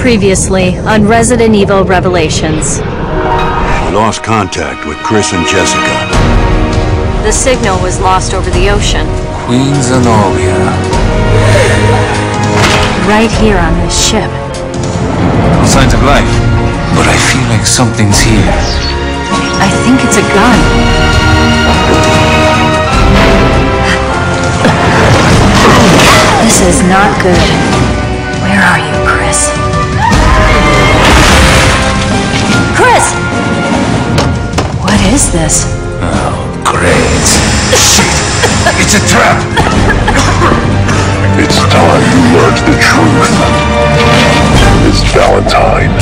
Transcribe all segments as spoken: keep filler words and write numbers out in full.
Previously on Resident Evil Revelations. We lost contact with Chris and Jessica. The signal was lost over the ocean. Queen Zenobia. Right here on this ship. No signs of life, but I feel like something's here. I think it's a gun. This is not good. Where are you, Chris? Chris! What is this? Oh, great. Shit! It's a trap! It's time you learned the truth. It's Valentine.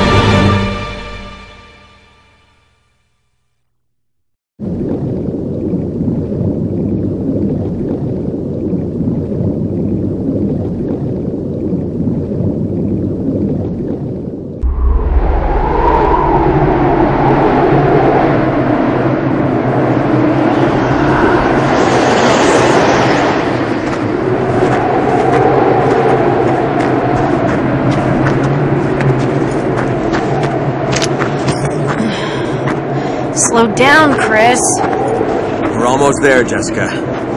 Slow down, Chris. We're almost there, Jessica.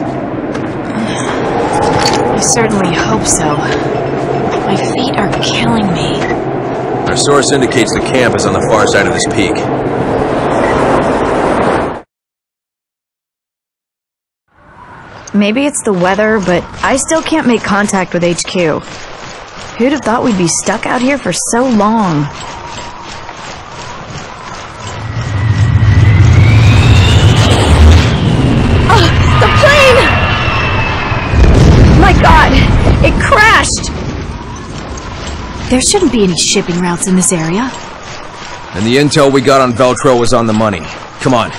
I certainly hope so. My feet are killing me. Our source indicates the camp is on the far side of this peak. Maybe it's the weather, but I still can't make contact with H Q. Who'd have thought we'd be stuck out here for so long? It crashed! There shouldn't be any shipping routes in this area. And the intel we got on Veltro was on the money. Come on.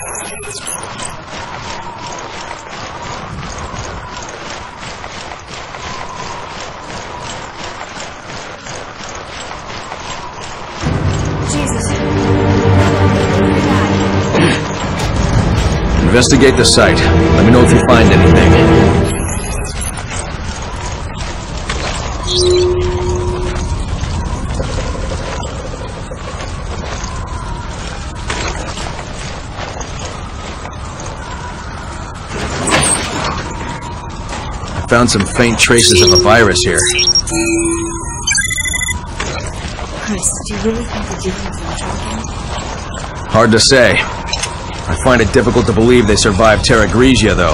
Jesus. Investigate the site. Let me know if you find anything. Found some faint traces of a virus here. Chris, do you really think they're dealing with Veltro again? Hard to say. I find it difficult to believe they survived Terra Grigia, though.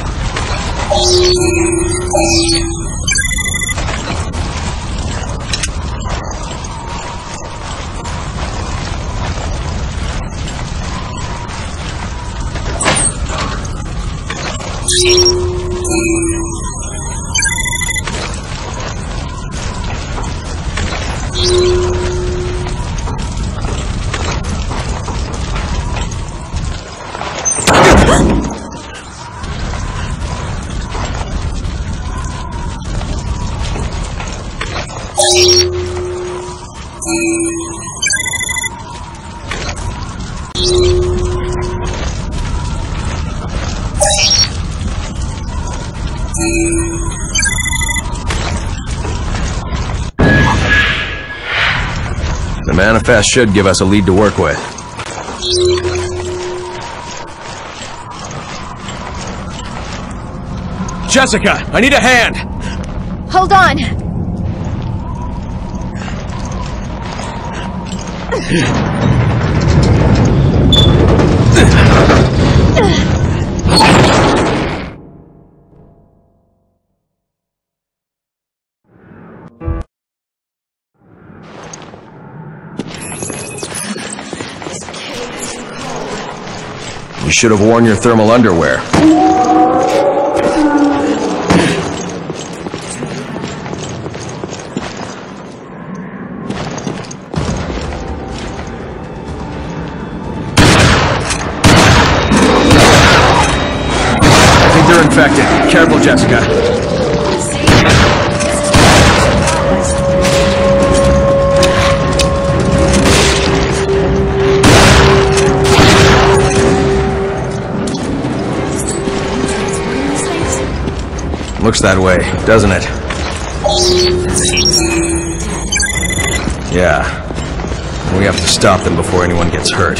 The manifest should give us a lead to work with. Jessica, I need a hand! Hold on! You should have worn your thermal underwear. I think they're infected. Careful, Jessica. Looks that way, doesn't it? Yeah. We have to stop them before anyone gets hurt.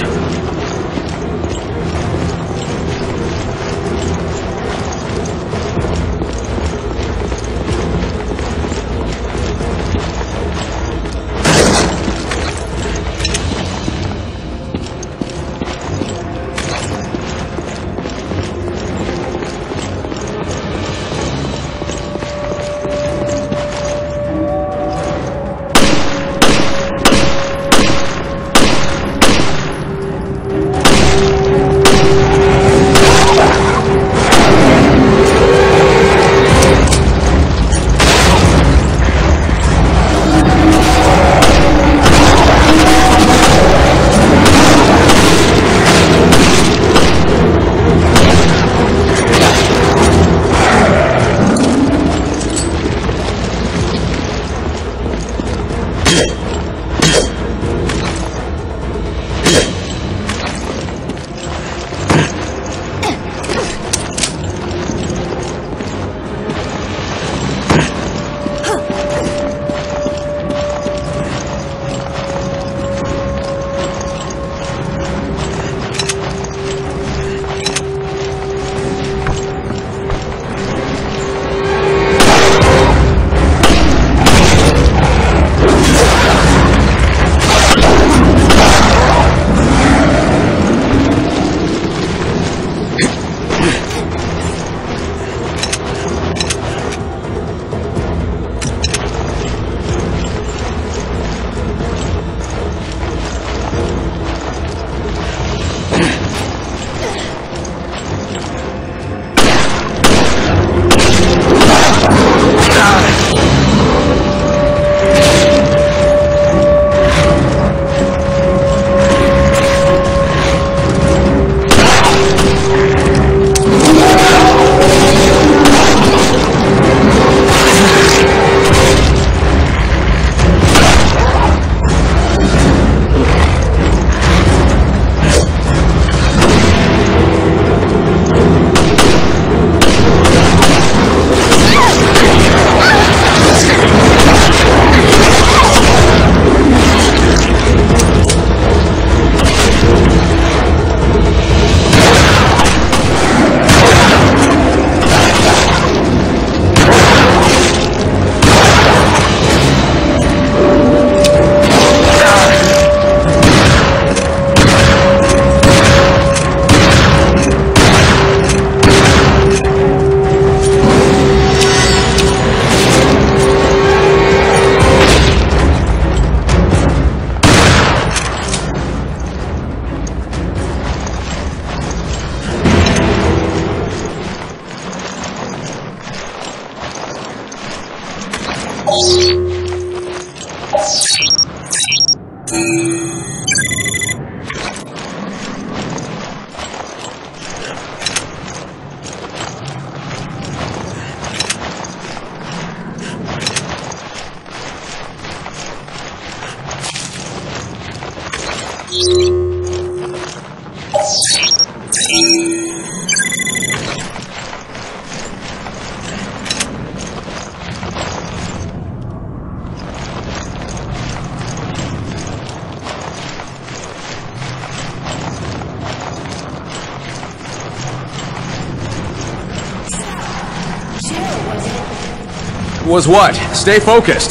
Was what? Stay focused.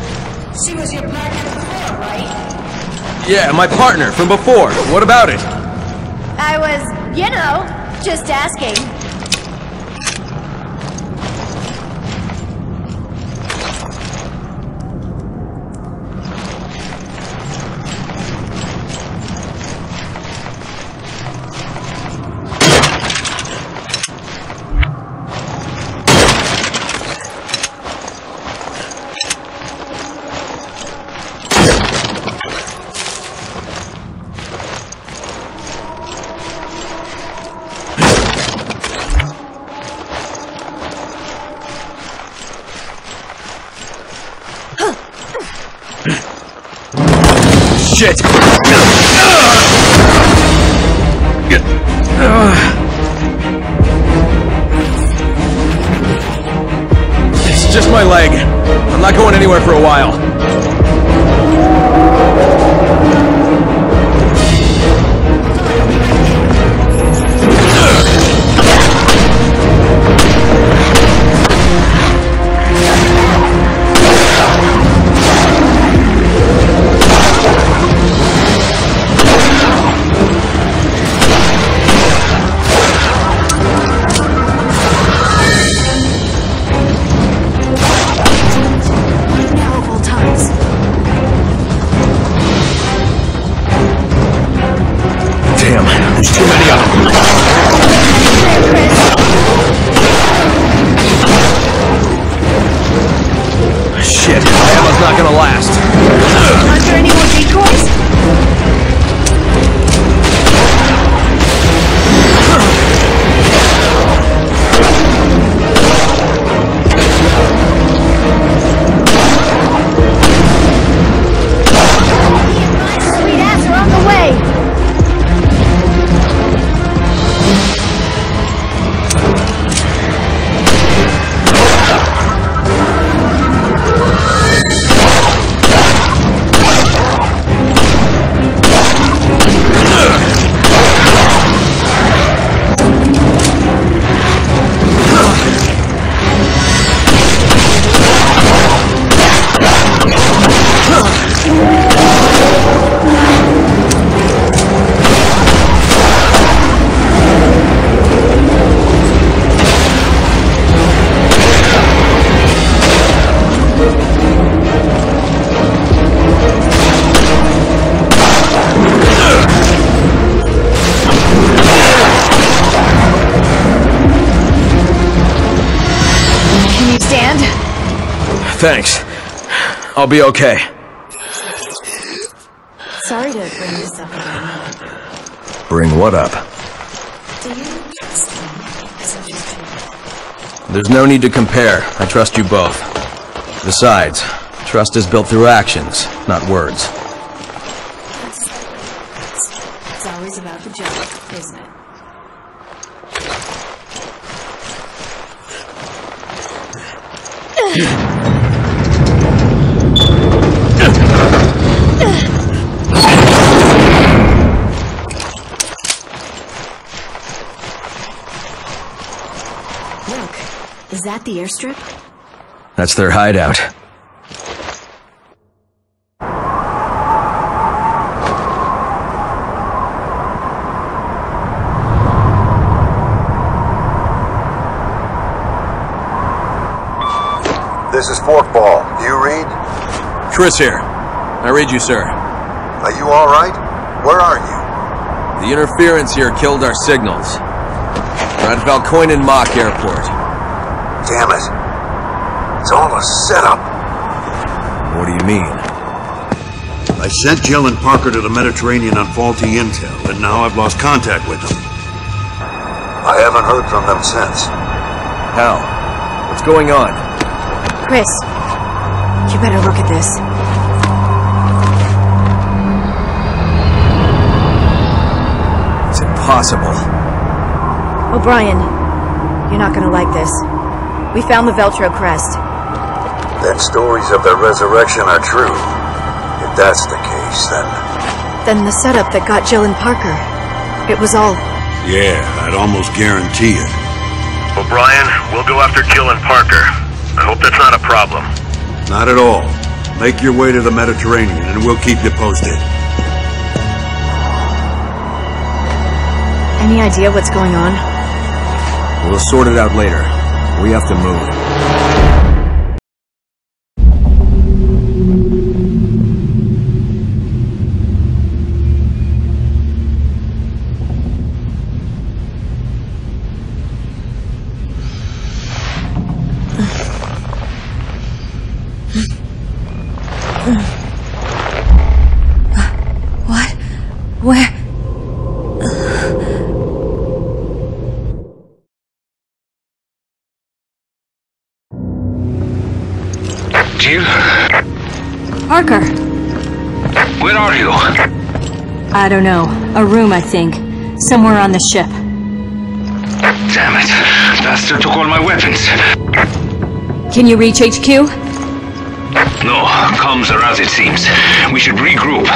She was your partner before, right? Yeah, my partner from before. What about it? I was, you know, just asking. Shit! It's just my leg. I'm not going anywhere for a while. not gonna last. Aren't there any more decoys? Sweet ass are on the way! Thanks. I'll be okay. Sorry to bring this up again. Bring what up? Do you trust me as much as you? There's no need to compare. I trust you both. Besides, trust is built through actions, not words. It's, it's always about the job, isn't it? Look, is that the airstrip? That's their hideout. This is Forkball. Do you read? Chris here. I read you, sir. Are you alright? Where are you? The interference here killed our signals. We're at Valkoinen Mock Airport. Damn it. It's all a setup. What do you mean? I sent Jill and Parker to the Mediterranean on faulty intel, and now I've lost contact with them. I haven't heard from them since. Hal, what's going on? Chris, you better look at this. It's impossible. O'Brien, you're not gonna like this. We found the Veltro crest. Then stories of their resurrection are true. If that's the case, then... Then the setup that got Jill and Parker. It was all... Yeah, I'd almost guarantee it. O'Brien, we'll go after Jill and Parker. I hope that's not a problem. Not at all. Make your way to the Mediterranean, and we'll keep you posted. Any idea what's going on? We'll sort it out later. We have to move. What? Where? Jill? Parker! Where are you? I don't know. A room, I think. Somewhere on the ship. Damn it. Bastard took all my weapons. Can you reach H Q? No, comms are as it seems. We should regroup.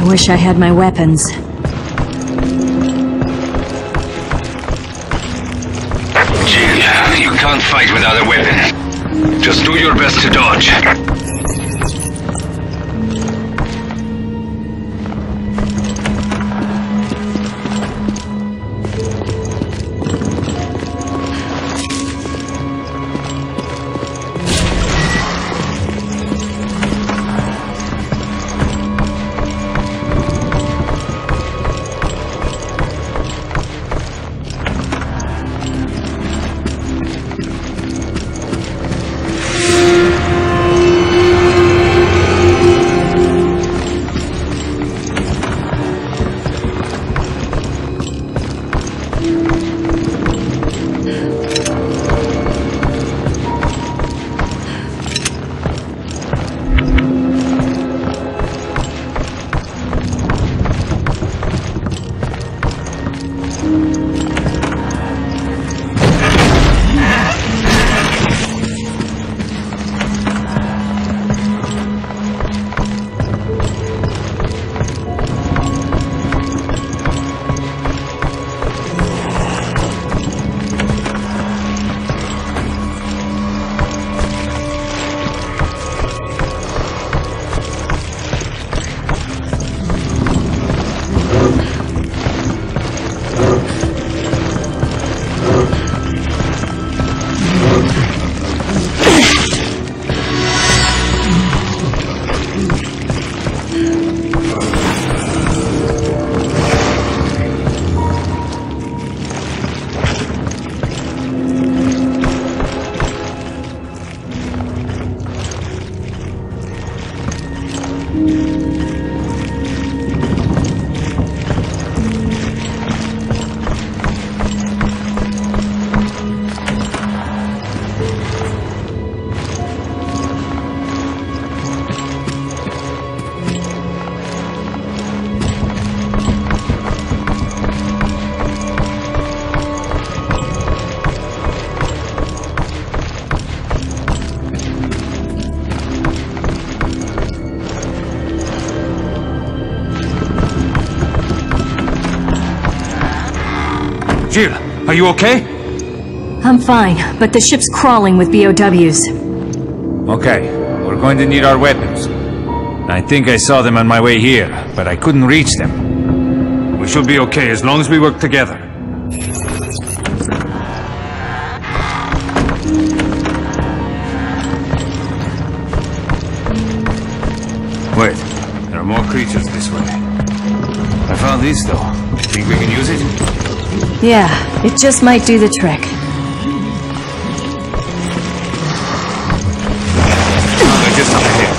I wish I had my weapons. Jill, you can't fight without a weapon. Just do your best to dodge. Jill, are you okay? I'm fine, but the ship's crawling with B O Ws. Okay, we're going to need our weapons. I think I saw them on my way here, but I couldn't reach them. We should be okay as long as we work together. Wait, there are more creatures this way. I found these though. Think we can use it? Yeah, it just might do the trick. They're just up ahead.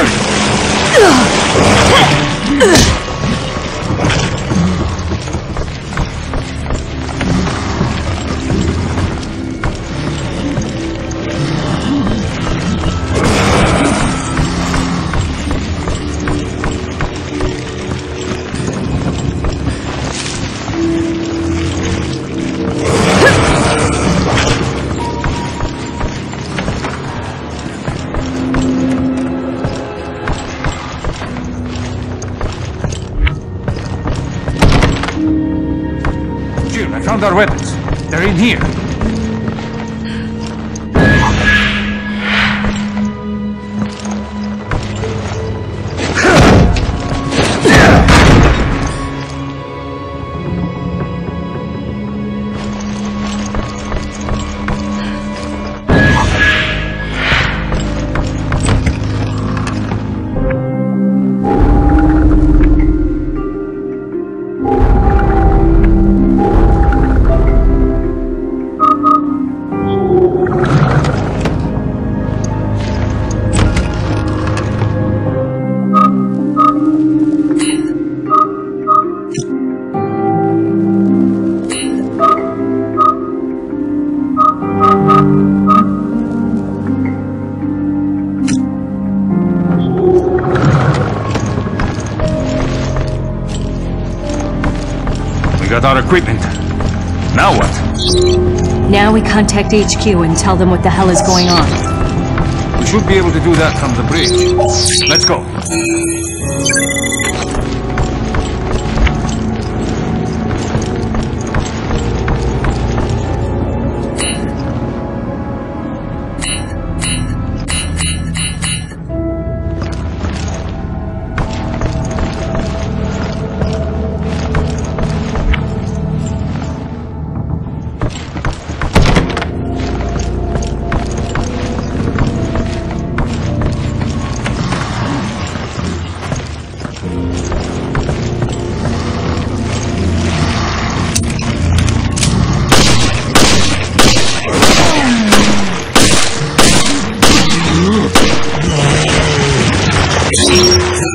I found our weapons. They're in here. Got our equipment. Now what? Now we contact H Q and tell them what the hell is going on. We should be able to do that from the bridge. Let's go.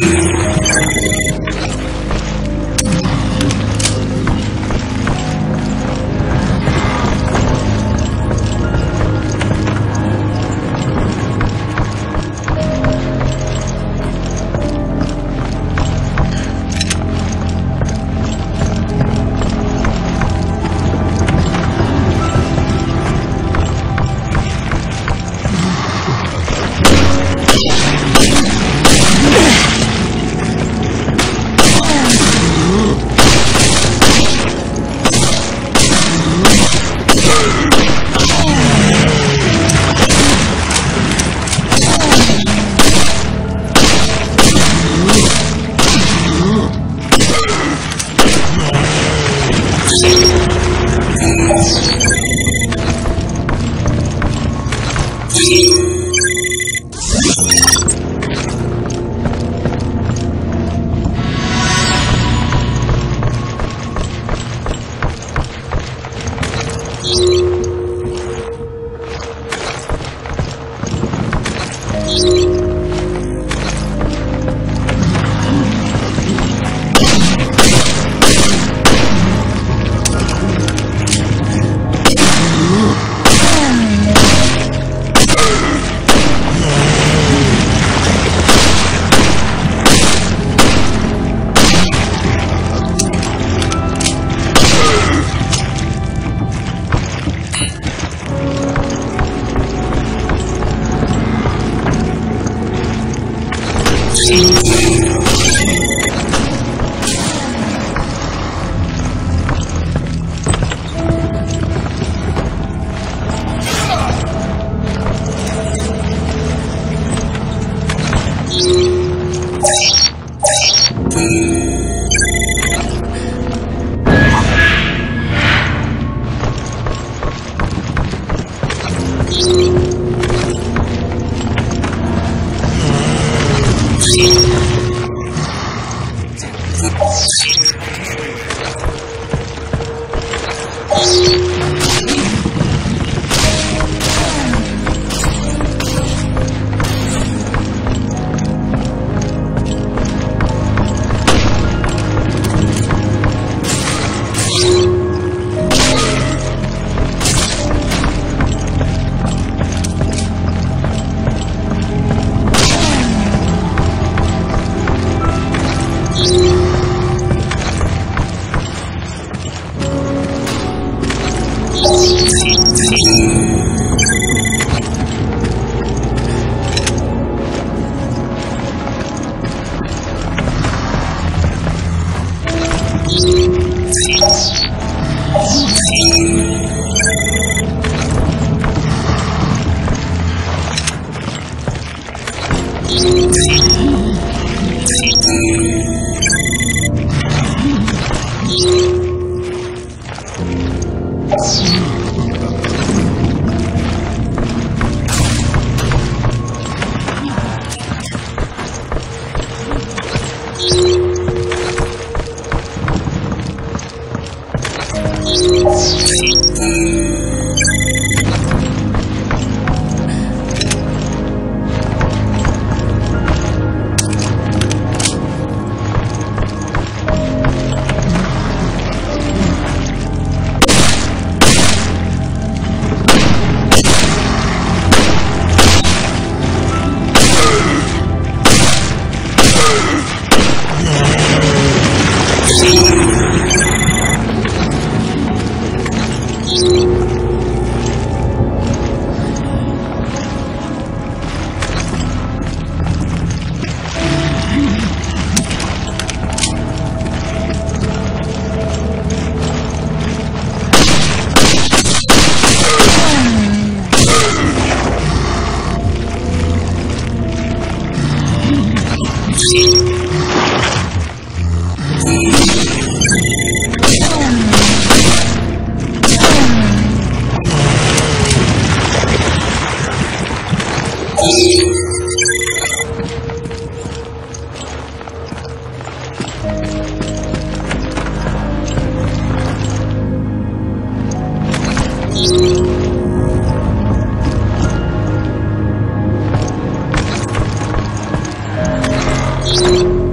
You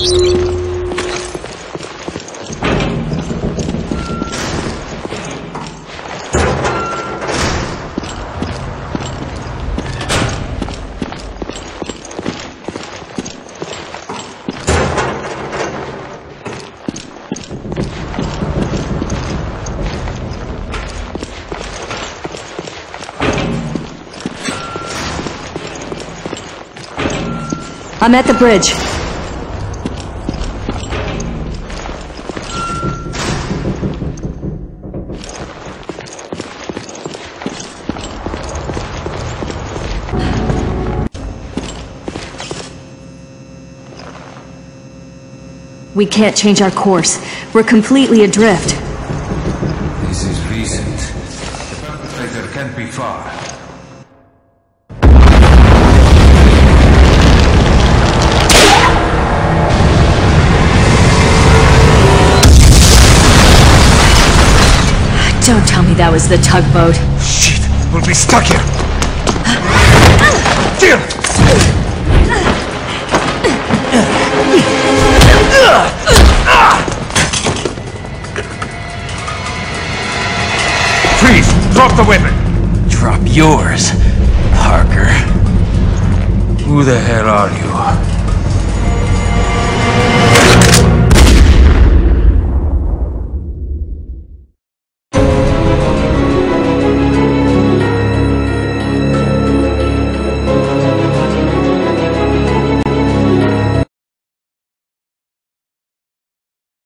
I'm at the bridge. We can't change our course. We're completely adrift. This is recent. The perpetrator can't be far. Don't tell me that was the tugboat. Shit! We'll be stuck here! Damn! Freeze! Drop the weapon! Drop yours, Parker. Who the hell are you?